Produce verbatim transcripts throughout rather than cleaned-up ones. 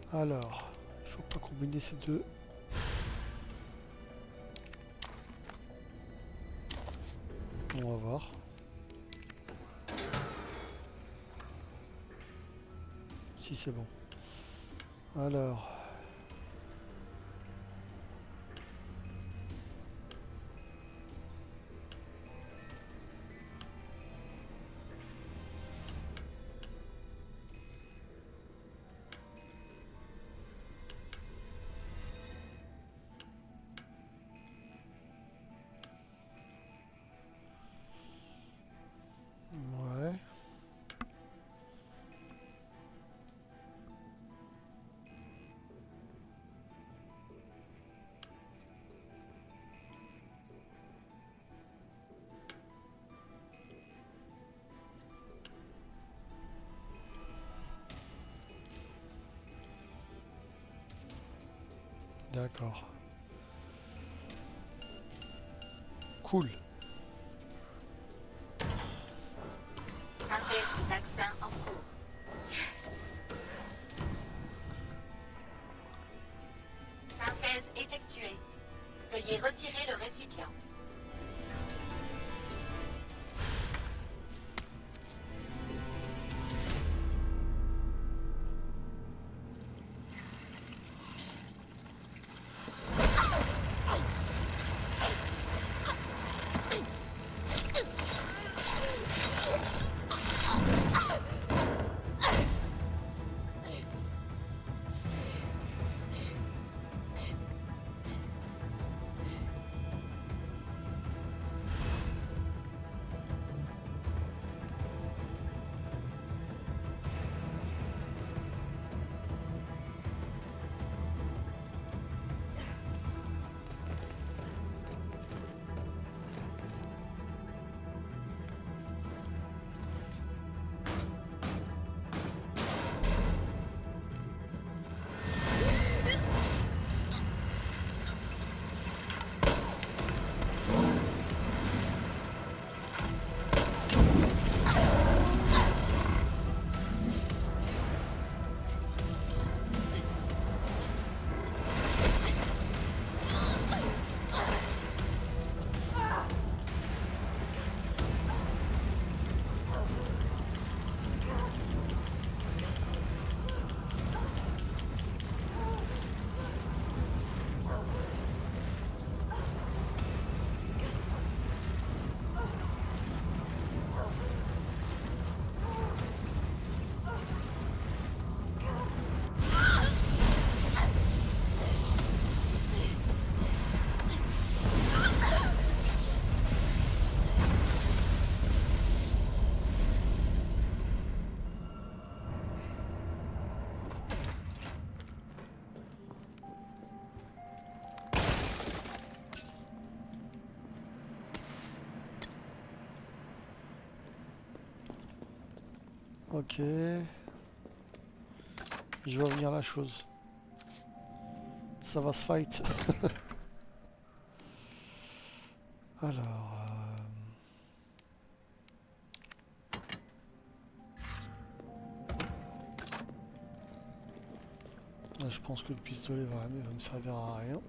Alors, il faut pas combiner ces deux. On va voir. Si c'est bon. Alors. Ouais. D'accord. Cool. Synthèse du vaccin en cours. Yes. Synthèse effectuée. Veuillez retirer le récipient. Ok. Je vois venir la chose. Ça va se fight. Alors... euh, là, je pense que le pistolet va, va me servir à rien.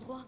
endroit.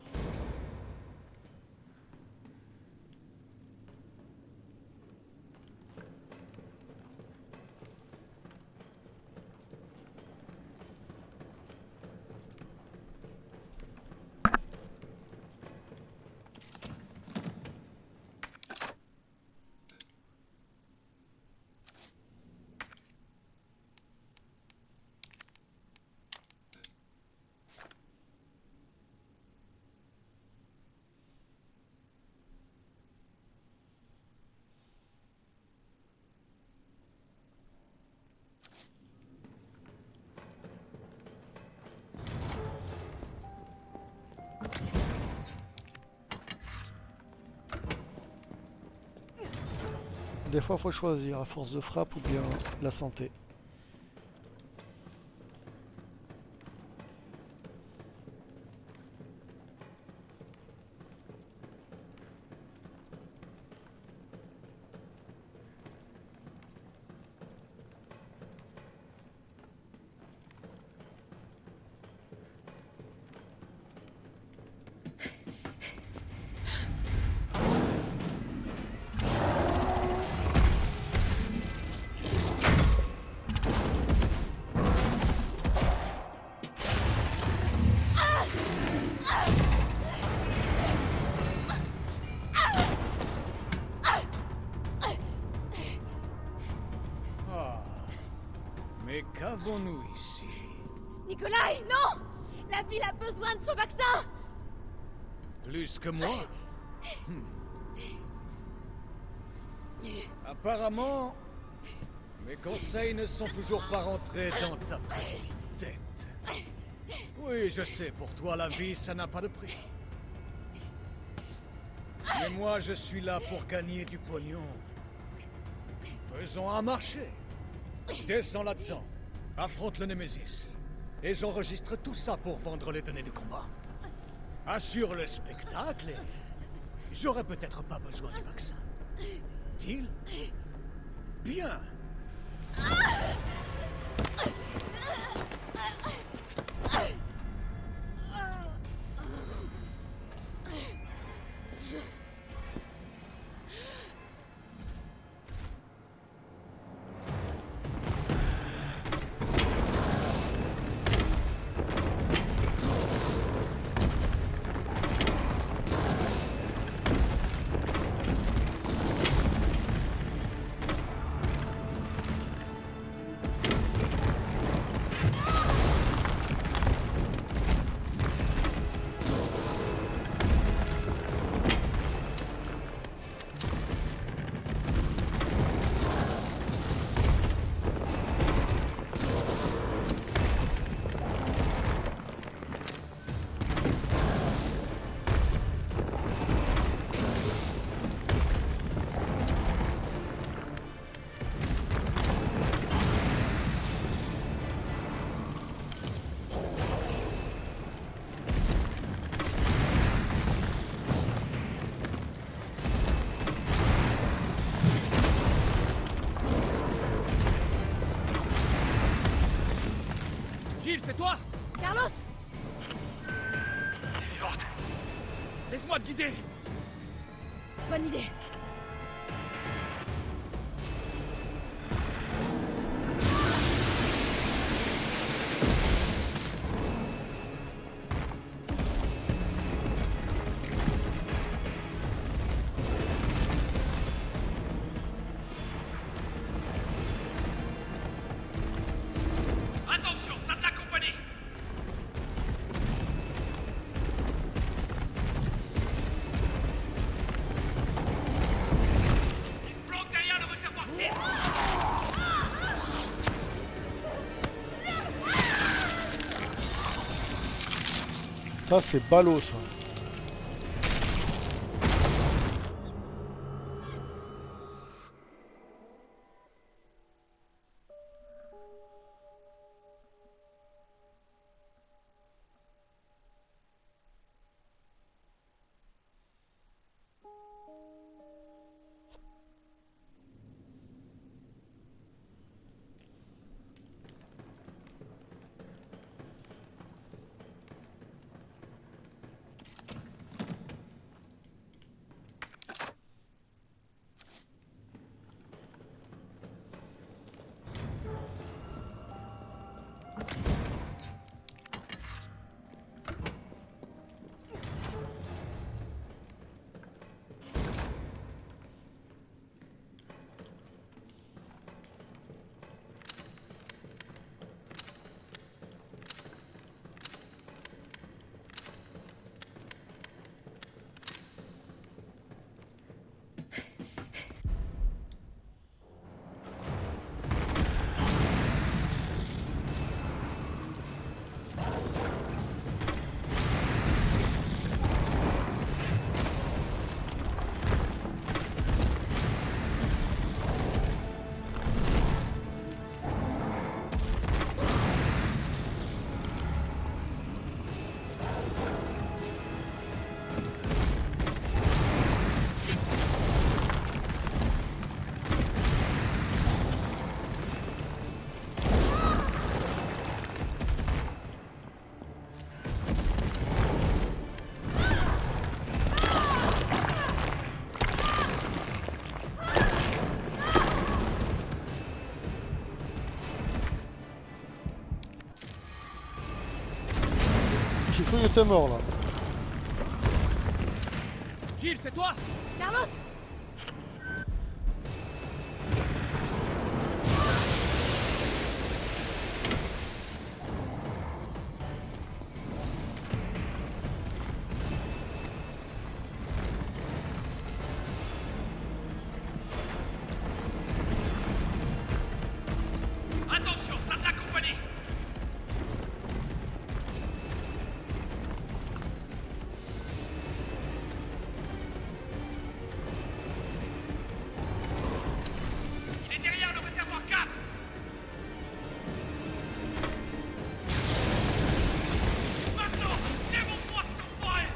Des fois, faut choisir, la force de frappe ou bien la santé. Mais qu'avons-nous ici? Nikolai, non! La ville a besoin de son vaccin! Plus que moi? Hmm. Apparemment, mes conseils ne sont toujours pas rentrés dans ta petite tête. Oui, je sais, pour toi la vie, ça n'a pas de prix. Mais moi, je suis là pour gagner du pognon. Faisons un marché. Descends là-dedans, affronte le Némésis, et j'enregistre tout ça pour vendre les données de combat. Assure le spectacle et j'aurai peut-être pas besoin du vaccin. Deal? Bien. Gilles, c'est toi? Carlos! T'es vivante. Laisse-moi te guider. Bonne idée. Attention, ça de la compagnie. Il se plante derrière le réservoir six. Ça, c'est ballot, ça. j'ai cru que t'es mort là. Jill, c'est toi? Carlos! Attention, ça te la compagnie. Il est derrière le réservoir quatre. Maintenant, démontre-moi ce qu'on ferait.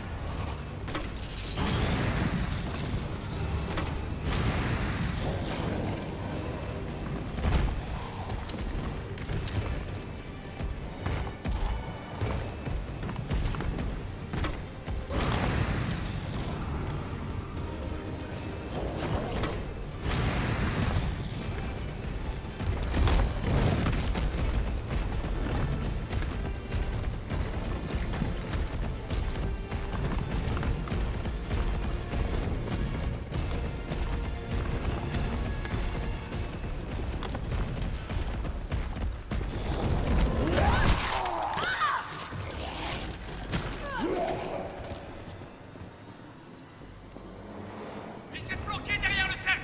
Il s'est bloqué derrière le cercle.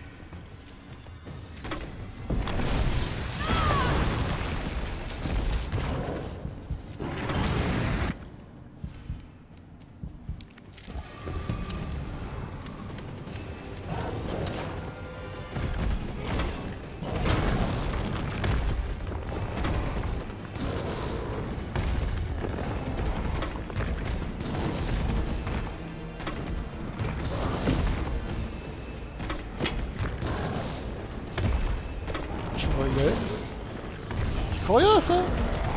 Je voyais. Je crois rien à ça.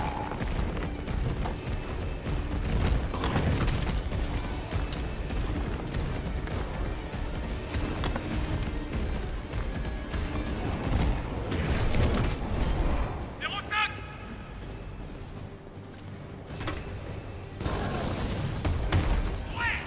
zéro cinq. Ouais.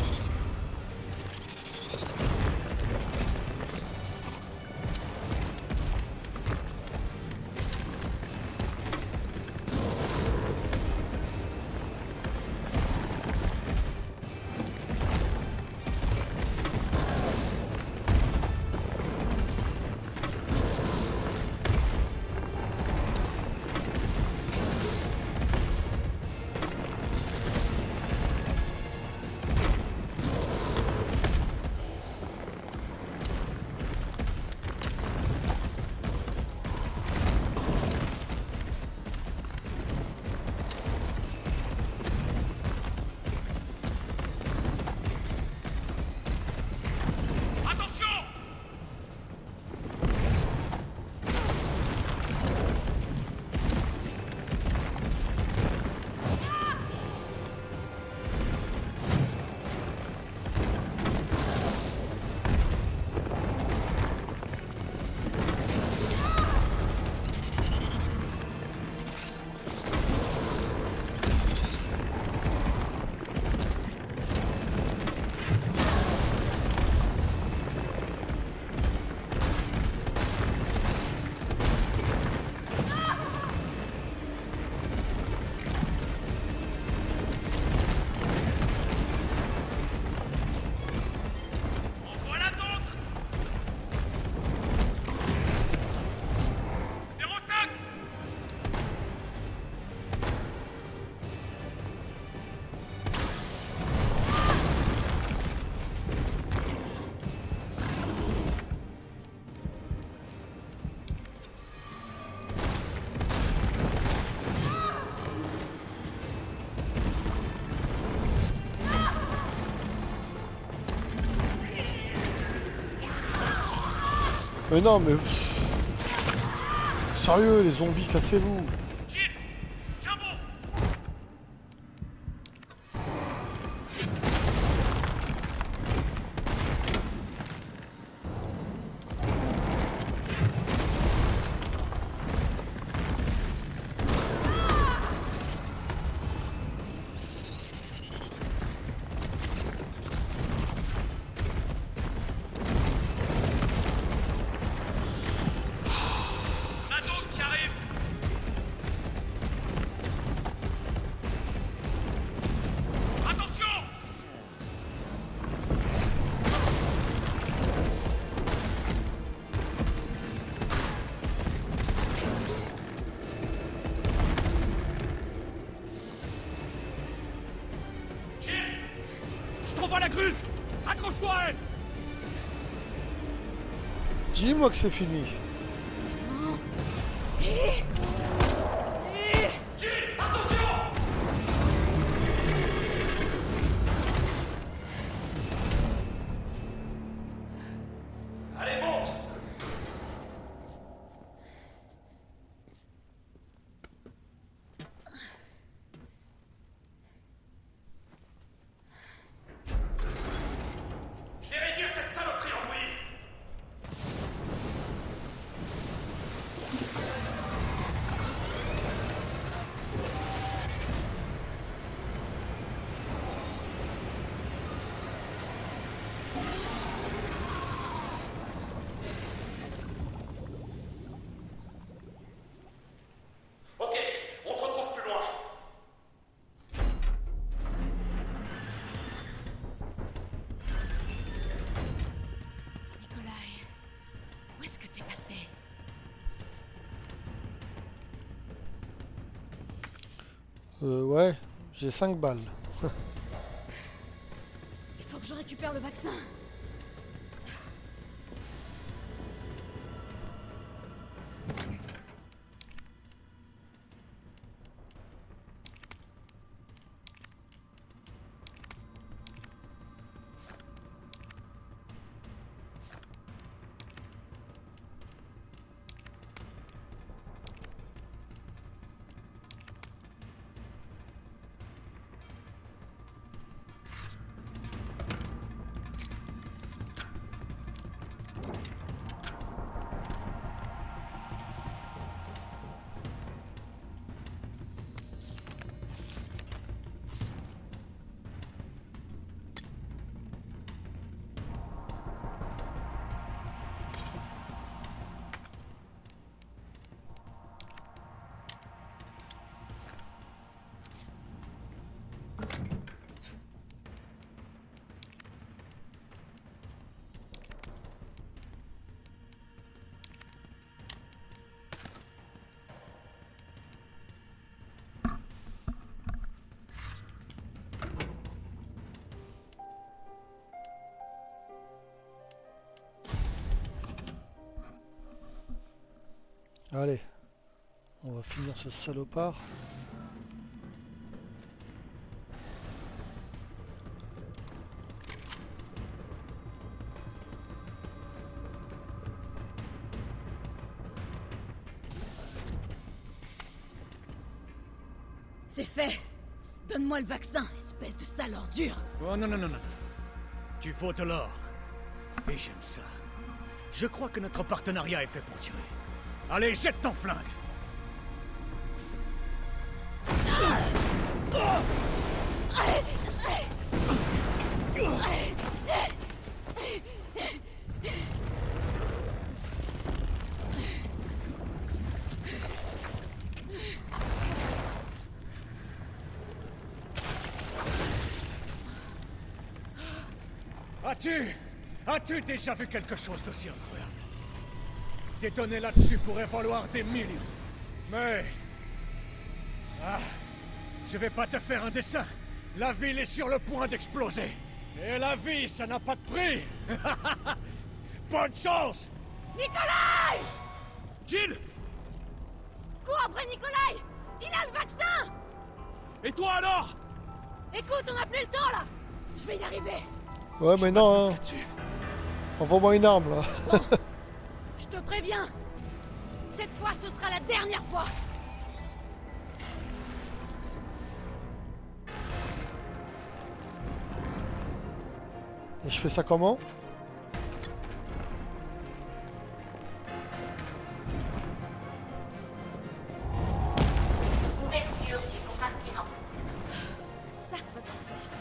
Attention. En voilà d'autres. zéro cinq. Mais non, mais... Sérieux, les zombies, cassez-vous. Jill, tiens bon. grue! Accroche-toi à elle! Dis-moi que c'est fini. Et... Jill, attention! Allez, monte! Je vais réduire cette saloperie en bouillie! Ok, on se retrouve plus loin. Nikolai, où est-ce que t'es passé? Euh, ouais, j'ai cinq balles. Il faut que je récupère le vaccin. Allez, on va finir ce salopard. C'est fait. Donne-moi le vaccin, espèce de sale ordure. Oh non, non, non, non. Tu fautes l'or. Et j'aime ça. Je crois que notre partenariat est fait pour tuer. Allez, jette ton flingue. As-tu... As-tu déjà vu quelque chose d'aussi incroyable? Détonner là-dessus pourrait valoir des millions. Mais... Ah... Je vais pas te faire un dessin. La ville est sur le point d'exploser. Et la vie, ça n'a pas de prix. Bonne chance! Nikolai! Jill! Cours après Nikolai! Il a le vaccin! Et toi alors? Écoute, on n'a plus le temps là! Je vais y arriver! Ouais, mais non, hein. Là-dessus. Envoie-moi une arme là. Je te préviens! Cette fois, ce sera la dernière fois! Et je fais ça comment? Ouverture du compartiment. Ça, ça doit le faire.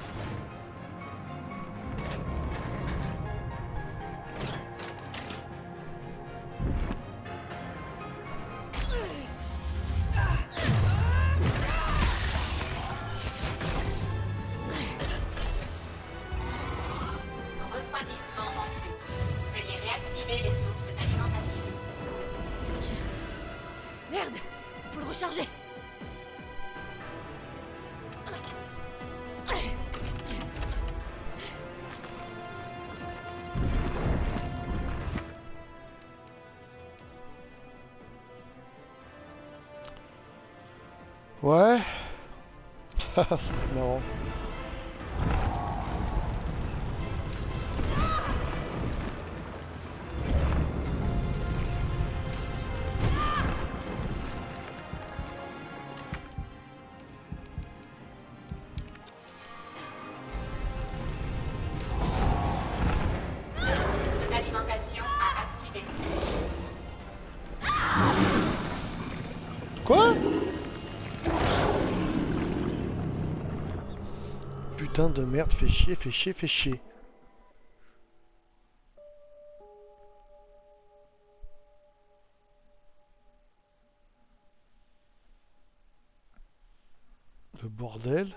Refroidissement en cours. Veuillez réactiver les sources d'alimentation. Merde! Faut le recharger! Ouais. C'est marrant. Deux sources d'alimentation à activer. Quoi? Putain de merde, fais chier, fais chier, fais chier. Le bordel.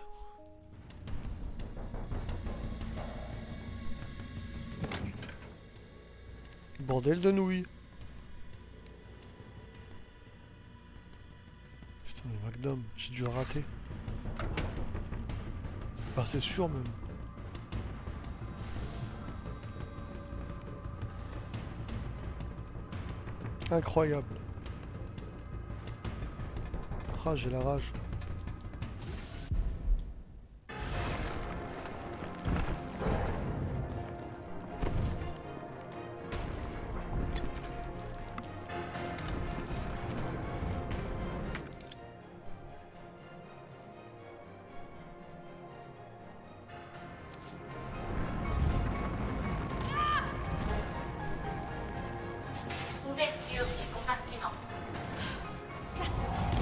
Bordel de nouilles. Putain, le Magnum, j'ai dû le rater. Bah c'est sûr même. Incroyable. Ah, j'ai la rage. Ouverture du compartiment. Ça, ça...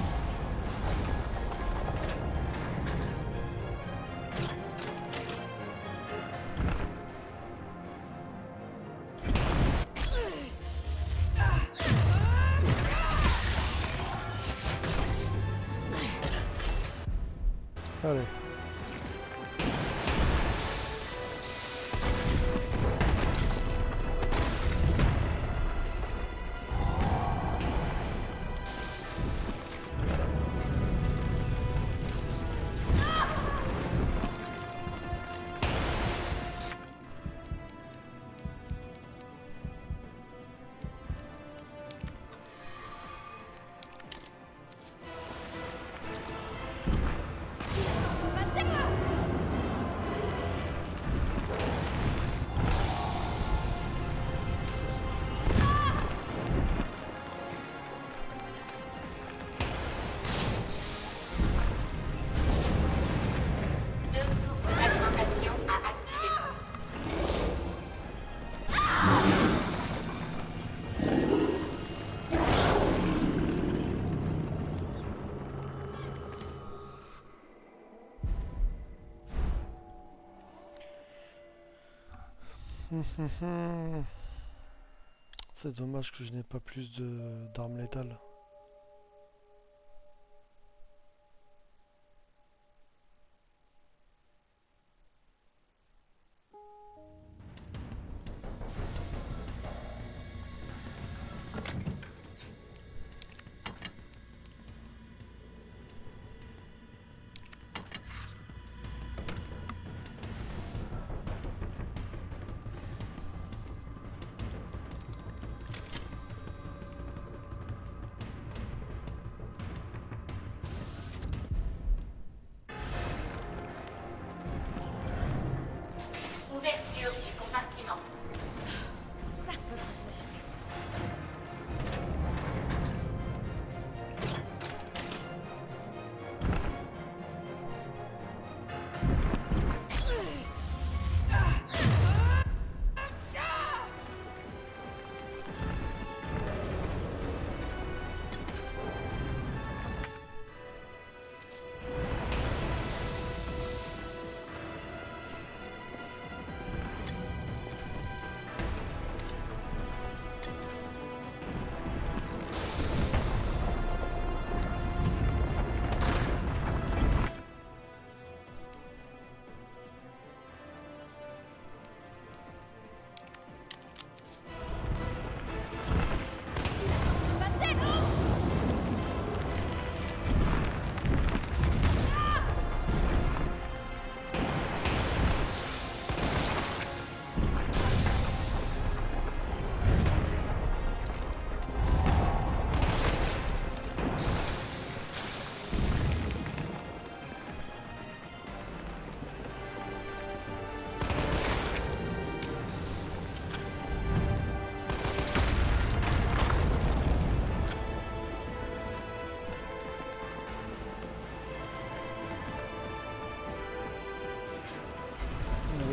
Allez. Deux sources d'alimentation à activer. C'est dommage que je n'ai pas plus de d'armes létales.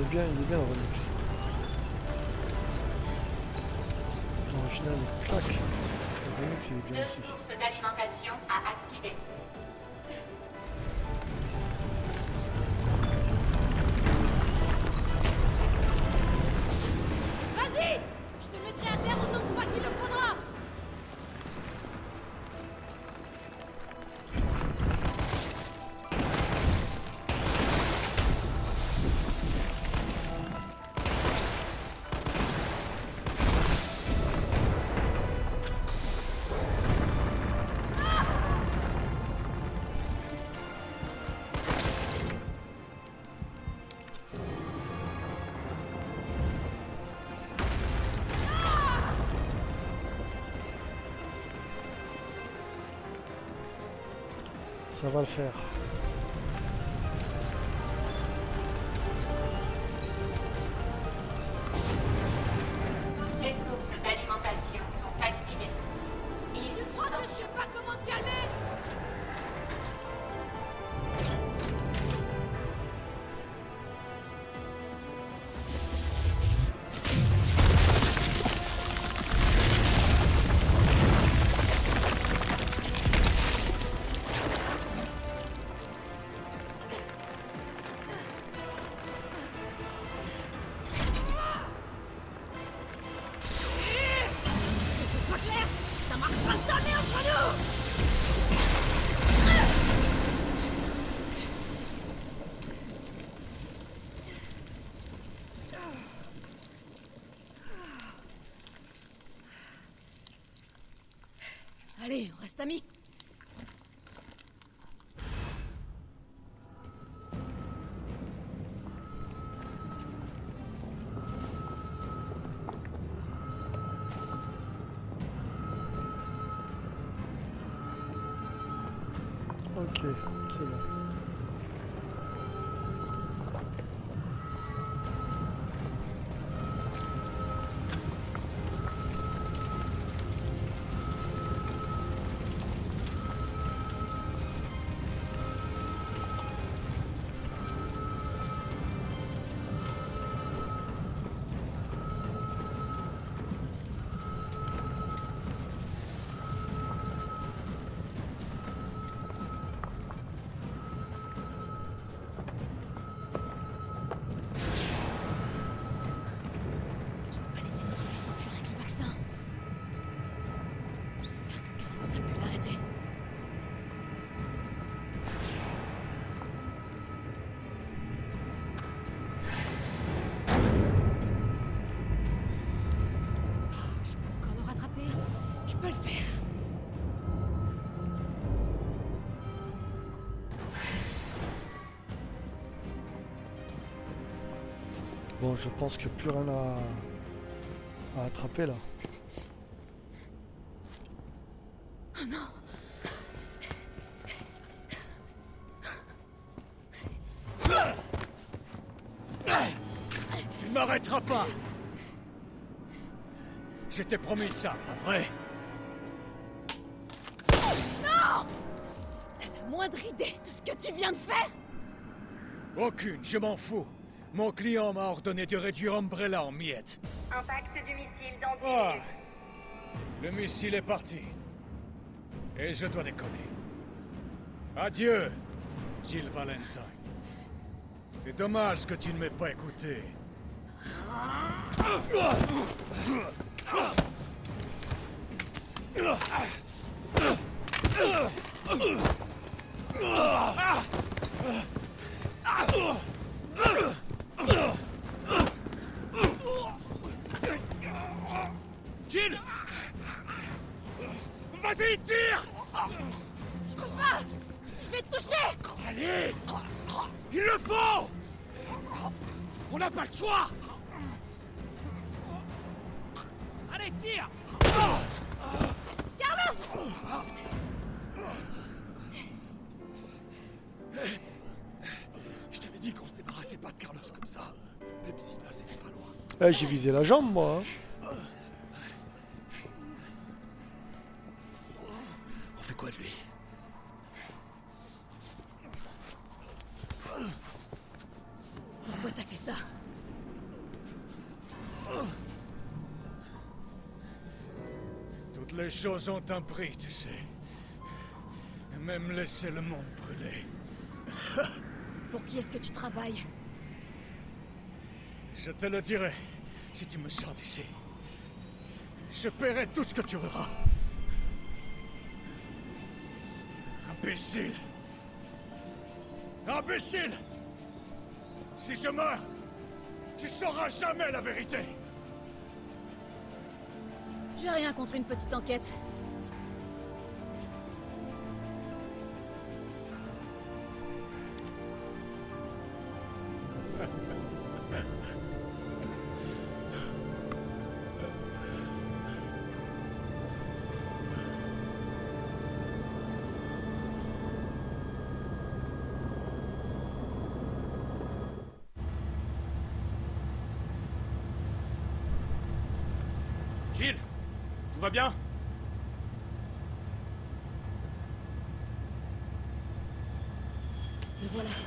est bien, il est bien le remix. L'original il claque. Le remix il est bien Deux aussi. sources d'alimentation à activer. Vas-y! Je te mettrai à terre autant de fois qu'il le faudra! Ça va le faire. Toutes les sources d'alimentation sont activées. Ils Tu sont crois que en je sais pas comment te calmer? Que ce soit clair, ça marche pas jamais entre nous! Allez, on reste amis. Ok, c'est bon. On va laisser Nicolas s'enfuir avec le vaccin. J'espère que Carlos a pu l'arrêter. Je peux encore le rattraper. Je peux le faire. Bon, je pense qu'il n'y a plus rien à, à attraper là. Tu ne m'arrêteras pas. Je t'ai promis ça, pas vrai? T'as la moindre idée de ce que tu viens de faire? Aucune, je m'en fous. Mon client m'a ordonné de réduire Umbrella en miettes. Impact du missile dans dix Ah, minutes. le missile est parti. Et je dois décoller. Adieu, Jill Valentine. C'est dommage que tu ne m'aies pas écouté. Jill! Vas-y, tire! Je peux pas! Je vais te toucher! Allez! Il le faut! On n'a pas le choix! Allez, tire! Carlos! Je t'avais dit qu'on se débarrassait pas de Carlos comme ça. Même si là, c'était pas loin. Eh, j'ai visé la jambe moi. Hein. On fait quoi de lui? Pourquoi t'as fait ça? Toutes les choses ont un prix, tu sais. Même laisser le monde brûler. Pour qui est-ce que tu travailles? Je te le dirai, si tu me sors d'ici. Je paierai tout ce que tu voudras. Imbécile! Imbécile! Si je meurs, tu sauras jamais la vérité! J'ai rien contre une petite enquête. Jill, tout va bien? Le voilà.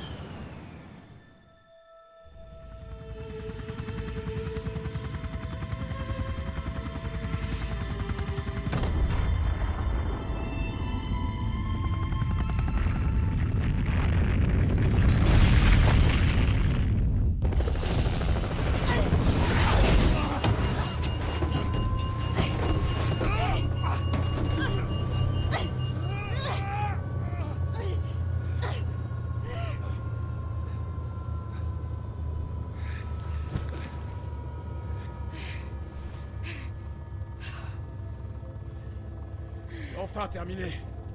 Enfin terminé.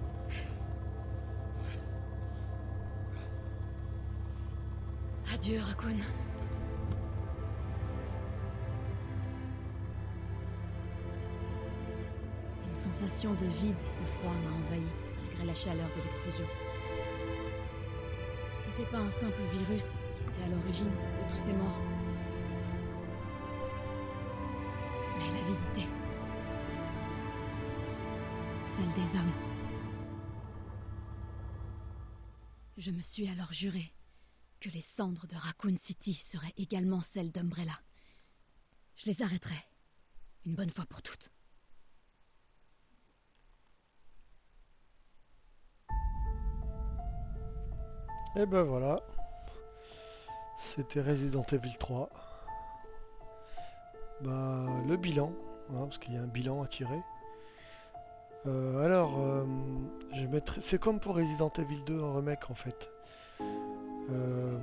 Adieu, Raccoon. Une sensation de vide, de froid m'a envahi, malgré la chaleur de l'explosion. C'était pas un simple virus qui était à l'origine de tous ces morts. Mais l'avidité. Celle des hommes. Je me suis alors juré que les cendres de Raccoon City seraient également celles d'Umbrella. Je les arrêterai, une bonne fois pour toutes. Et ben voilà. C'était Resident Evil trois. Bah, le bilan, hein, parce qu'il y a un bilan à tirer. Euh, alors, euh, je mettrai... c'est comme pour Resident Evil deux en remake en fait. Euh,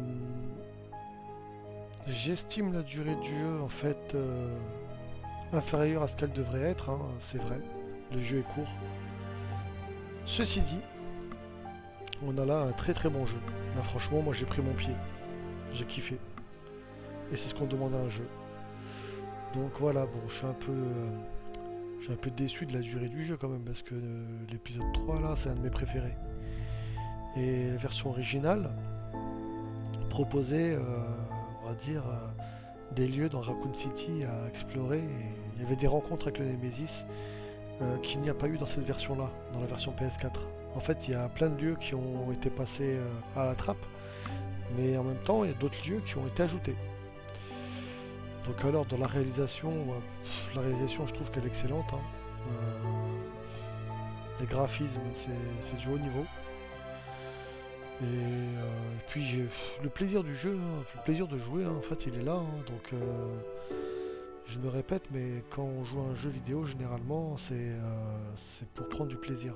J'estime la durée du jeu en fait euh, inférieure à ce qu'elle devrait être, hein, c'est vrai. Le jeu est court. Ceci dit, on a là un très très bon jeu. Là franchement, moi j'ai pris mon pied. J'ai kiffé. Et c'est ce qu'on demande à un jeu. Donc voilà, bon, je suis un peu... Euh, Je suis un peu déçu de la durée du jeu quand même, parce que euh, l'épisode trois là c'est un de mes préférés. Et la version originale proposait, euh, on va dire, euh, des lieux dans Raccoon City à explorer. Et il y avait des rencontres avec le Nemesis euh, qu'il n'y a pas eu dans cette version là, dans la version P S quatre. En fait il y a plein de lieux qui ont été passés euh, à la trappe, mais en même temps il y a d'autres lieux qui ont été ajoutés. Donc alors dans la réalisation, euh, pff, la réalisation je trouve qu'elle est excellente. Hein. Euh, les graphismes c'est du haut niveau. Et, euh, et puis j'ai le plaisir du jeu, hein, le plaisir de jouer, hein, en fait il est là. Hein, donc euh, je me répète, mais quand on joue à un jeu vidéo généralement c'est euh, pour prendre du plaisir.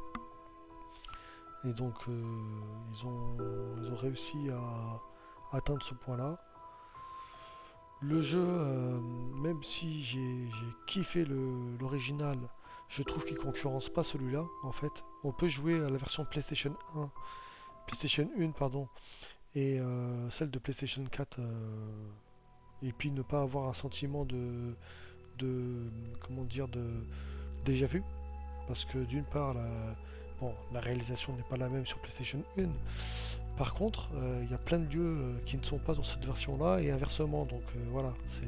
Et donc euh, ils, ont, ils ont réussi à atteindre ce point là. Le jeu, euh, même si j'ai kiffé l'original, je trouve qu'il concurrence pas celui-là, en fait. On peut jouer à la version PlayStation un, PlayStation un, pardon, et euh, celle de PlayStation quatre, euh, et puis ne pas avoir un sentiment de, de comment dire, de déjà vu, parce que d'une part, la, bon, la réalisation n'est pas la même sur PlayStation un. Par contre, il euh, y a plein de lieux euh, qui ne sont pas dans cette version-là et inversement. Donc euh, voilà, c'est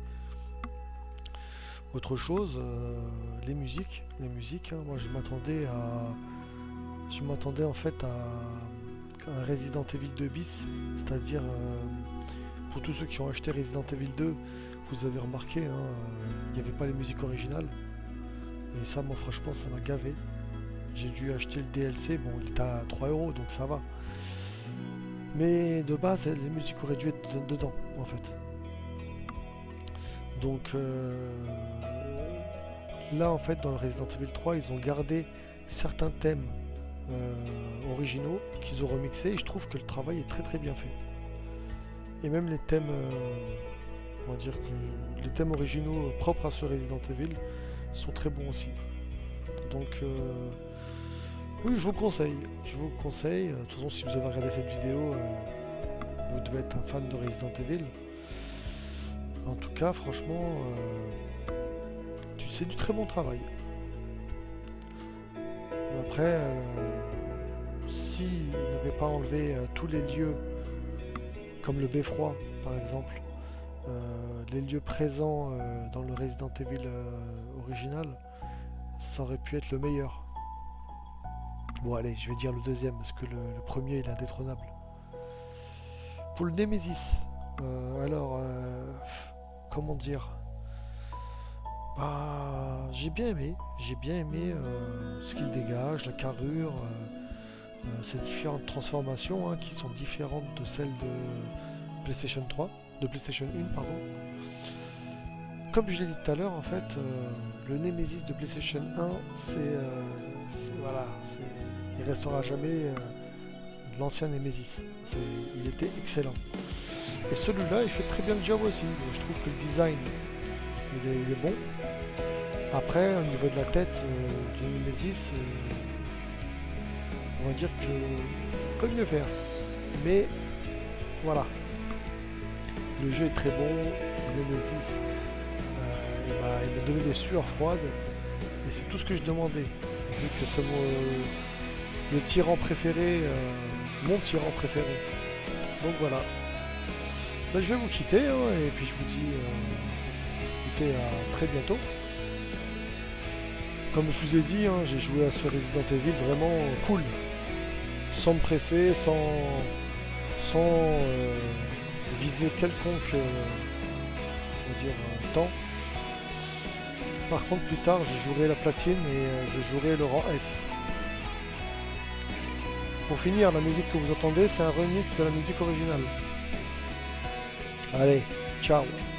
autre chose. Euh, les musiques, les musiques. Hein, moi, je m'attendais à, je m'attendais en fait à, à un Resident Evil deux bis, c'est-à-dire euh, pour tous ceux qui ont acheté Resident Evil deux, vous avez remarqué, il hein, n'y avait pas les musiques originales. Et ça, moi franchement, ça m'a gavé. J'ai dû acheter le D L C, bon il est à trois euros donc ça va. Mais de base, les musiques auraient dû être de- dedans en fait. Donc euh, là en fait dans le Resident Evil trois, ils ont gardé certains thèmes euh, originaux qu'ils ont remixés et je trouve que le travail est très très bien fait. Et même les thèmes, euh, on va dire que les thèmes originaux propres à ce Resident Evil sont très bons aussi. Donc euh, oui, je vous conseille, je vous conseille. De toute façon, si vous avez regardé cette vidéo, euh, vous devez être un fan de Resident Evil. En tout cas, franchement, euh, c'est du très bon travail. Et après, euh, s'ils n'avaient pas enlevé euh, tous les lieux, comme le beffroi par exemple, euh, les lieux présents euh, dans le Resident Evil euh, original, ça aurait pu être le meilleur. Bon allez, je vais dire le deuxième, parce que le, le premier il est indétrônable. Pour le Nemesis, euh, alors, euh, comment dire, bah, j'ai bien aimé, j'ai bien aimé euh, ce qu'il dégage, la carrure, euh, euh, ces différentes transformations hein, qui sont différentes de celles de PlayStation trois, de PlayStation un, pardon. Comme je l'ai dit tout à l'heure, en fait, euh, le Nemesis de PlayStation un, c'est, euh, voilà, il restera jamais euh, l'ancien Nemesis. Il était excellent. Et celui-là, il fait très bien le job aussi. Donc, je trouve que le design, il est, il est bon. Après, au niveau de la tête euh, du Nemesis, euh, on va dire que je peux mieux faire. Mais voilà, le jeu est très bon. Le Nemesis, euh, il m'a il m'a donné des sueurs froides. Et c'est tout ce que je demandais. Vu que c'est mon, le tyran préféré, euh, mon tyran préféré. Donc voilà. Ben, je vais vous quitter hein, et puis je vous dis euh, écoutez, à très bientôt. Comme je vous ai dit, hein, j'ai joué à ce Resident Evil vraiment cool. Sans me presser, sans, sans euh, viser quelconque euh, on va dire, euh, temps. Par contre, plus tard, je jouerai la platine et euh, je jouerai le rang S. Pour finir, la musique que vous entendez, c'est un remix de la musique originale. Allez, ciao!